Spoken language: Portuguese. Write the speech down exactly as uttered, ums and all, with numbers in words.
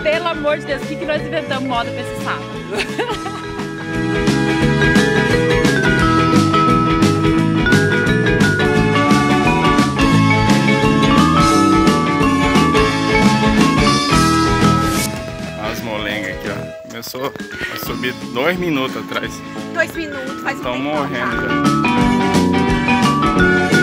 Pelo amor de Deus, o que, que nós inventamos moda pra esse sábado? As molengas aqui, ó. Começou a subir dois minutos atrás. Dois minutos, faz um Estão tempo. morrendo Tá? já.